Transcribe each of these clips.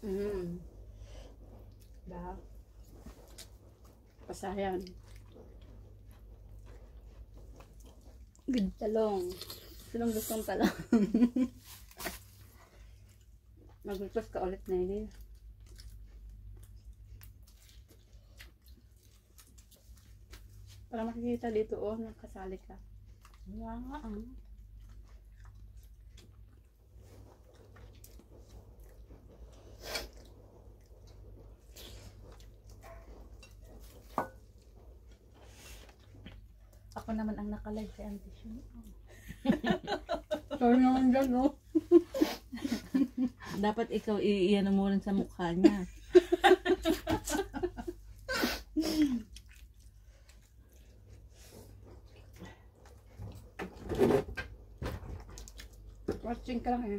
Mm. Dah. Pasayan. Good talong. Sinong gustong talong? Mag-request ka ulit na yun. Para makikita dito, oh, nakasali ka. Wow. Ako naman ang nakalive kay Auntie Shun. Sorry naman dyan, no? Dapat ikaw iiyan mo rin sa mukha niya. Watching ka lang eh.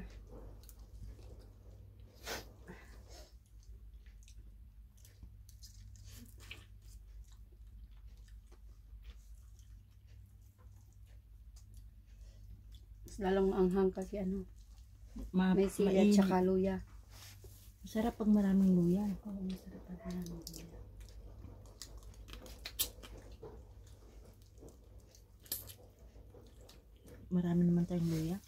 Lalong anghang kasi ano. May sili at saka luya. Masarap pag maraming luya. Oo, masarap pag maraming luya. Marami naman tayong luya.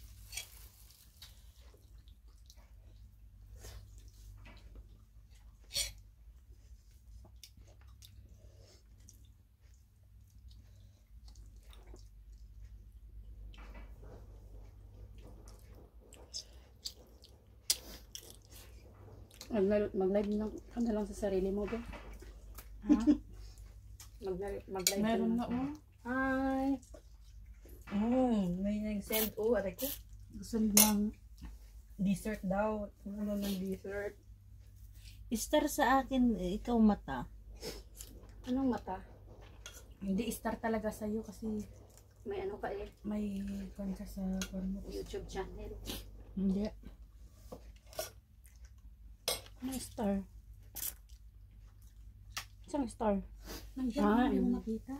Mag-live ka na lang sa sarili mo, ba? Ha? Mag-live Meron na, ka lang. oh. Hi! May nag-send, aray ko. Gusto nilang Dessert daw. ano ng dessert. Star sa akin, ikaw mata. Anong mata? Hindi, star talaga sa'yo kasi May ano ka eh. may konsa sa YouTube channel. Hindi. Ano star? Isang star. Nandiyan, hindi mo makita.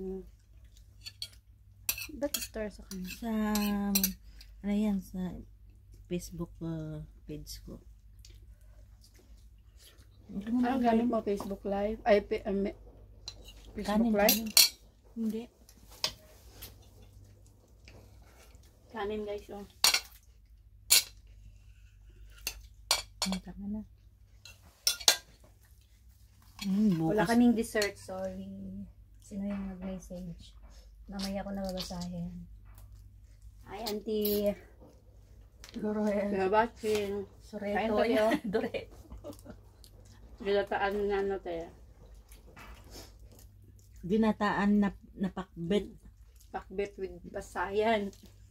Ba't star sa kanya? Sa, ano yan, sa Facebook page ko. Anong gamit mo? Facebook Live? Ay, Facebook Live? Hindi. Kanin guys, oh. Tama na. Wala Bukas. kaming dessert, Sorry. Sino yung nag-message? Mamaya ko nababasahin. Hi, Auntie. Dore. Gabatin. Kain Soreto. tayo. Dore. Ginataan na ano tayo. Ginataan na napakbet. Pakbet with basayan.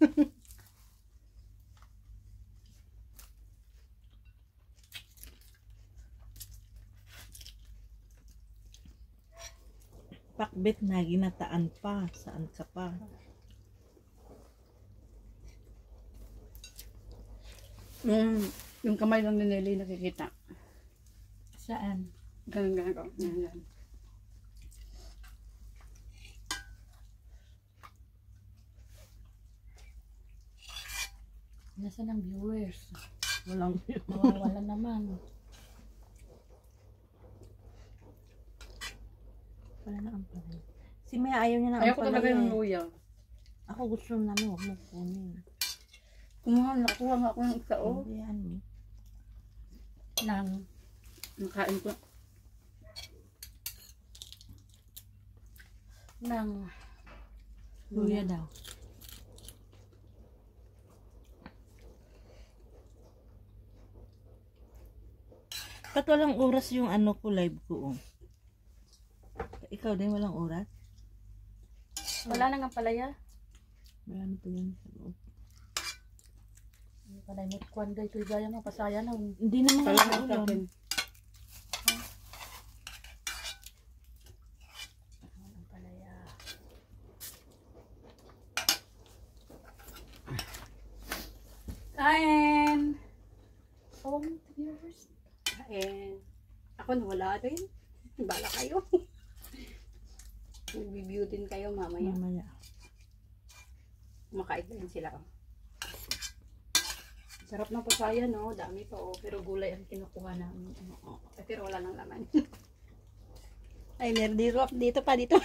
Pakbet na ginataan pa. Saan ka pa? Yung kamay lang ni Nelly nakikita. Saan? Ganun, ganun ko. Ganun. Nasaan ang viewers? Walang Mawawala naman. Wala na ang palay. Si Maya ayaw niya na ang Ayaw ko talaga yung palay. luya. Ako gusto namin huwag mo kunin. Nakuha nga ako ng isa, oh. Hindi yan eh. Nang Nakain ko. Luya daw. Ba't walang oras yung ano ko live ko? Oh. Ikaw din walang oras? wala nang ang palaya. Wala na po yun sa loob. Panay mo kwan day tuy gaya mo pasaya na. Hindi naman Wala ako na sa ulam. akin. Ang palaya. Kain. Oh, viewers. Kain. Ako nawala rin. Bala kayo. Mag-review din kayo mamaya. Mamaya. Makain din sila. Oh. Sarap ng papaya, no? Dami pa, oh. Pero gulay ang kinukuha namin. Pero wala nang laman. Ay, meron dito pa, dito.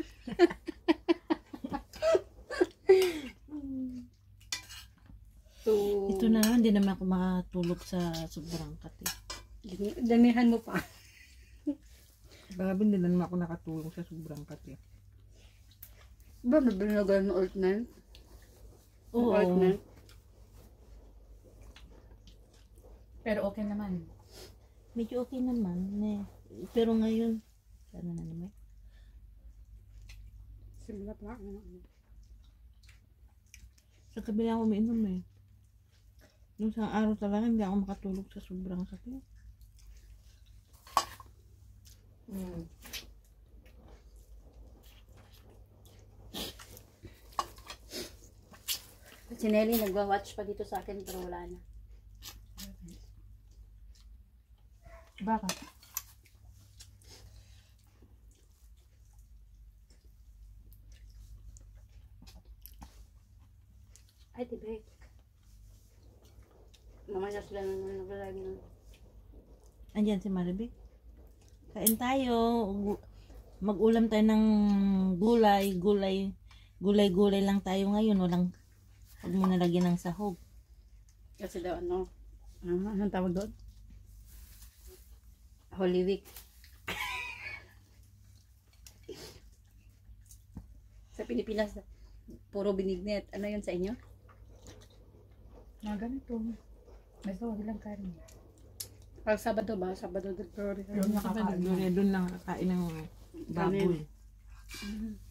Ito na, hindi naman ako makatulog sa sobrang kati. Damihan mo pa. Grabe, hindi na naman ako nakatulong sa sobrang kati. Ba, mabinagal ng ointment? Oo. Ointment? Pero okay naman. Medyo okay naman. Pero ngayon, ano na naman? Simula pa. Sa kabila ako umiinom eh. Nung isang araw talaga, hindi ako makatulog sa sobrang sakit. Si Nelly nagwa-watch pa dito sa akin pero wala na. Bakit? Ay, tibig. Mamaya sila nag-live nun. Andyan si Maribik. Kain tayo. Mag-ulam tayo ng gulay. Gulay lang tayo ngayon. Huwag mo nalagyan ng sahog. Kasi daw ano, anong tawag doon? Holy Week. Sa Pilipinas, puro binignet. Ano yun sa inyo? Mga ganito. Basta huwag lang kanin. Pag Sabado ba? Sabado del Gloria. Doon nakakain. Doon nakakain ng baboy. Mhm.